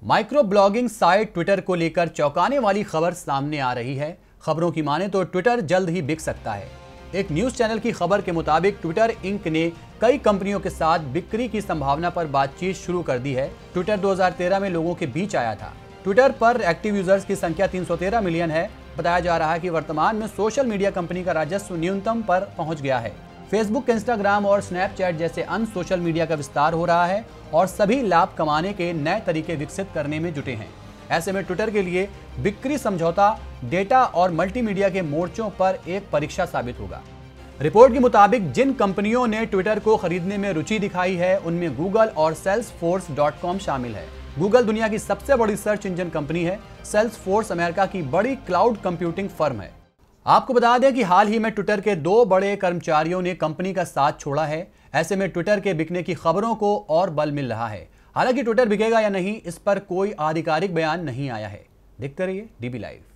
Micro blogging site Twitter को लेकर चौंकाने वाली खबर सामने आ रही है। खबरों की माने तो ट्विटर जल्द ही बिक सकता है। एक न्यूज चैनल की खबर के मुताबिक ट्विटर इंक ने कई कंपनियों के साथ बिक्री की संभावना पर बातचीत शुरू कर दी है। ट्विटर 2013 में लोगों के बीच आया था। ट्विटर पर एक्टिव यूजर्स की संख्या 313 मिलियन है। बताया जा रहा है कि वर्तमान में सोशल मीडिया कंपनी का राजस्व न्यूनतम पर पहुंच गया है। फेसबुक, इंस्टाग्राम और स्नैपचैट जैसे अन्य सोशल मीडिया का विस्तार हो रहा है और सभी लाभ कमाने के नए तरीके विकसित करने में जुटे हैं। ऐसे में ट्विटर के लिए बिक्री समझौता डेटा और मल्टीमीडिया के मोर्चों पर एक परीक्षा साबित होगा। रिपोर्ट के मुताबिक जिन कंपनियों ने ट्विटर को खरीदने में रुचि दिखाई है उनमें गूगल और Salesforce.com शामिल है। गूगल दुनिया की सबसे बड़ी सर्च इंजन कंपनी है। Salesforce अमेरिका की बड़ी क्लाउड कंप्यूटिंग फर्म है। आपको बता दें कि हाल ही में ट्विटर के 2 बड़े कर्मचारियों ने कंपनी का साथ छोड़ा है। ऐसे में ट्विटर के बिकने की खबरों को और बल मिल रहा है। हालांकि ट्विटर बिकेगा या नहीं, इस पर कोई आधिकारिक बयान नहीं आया है। देखते रहिए DB लाइव।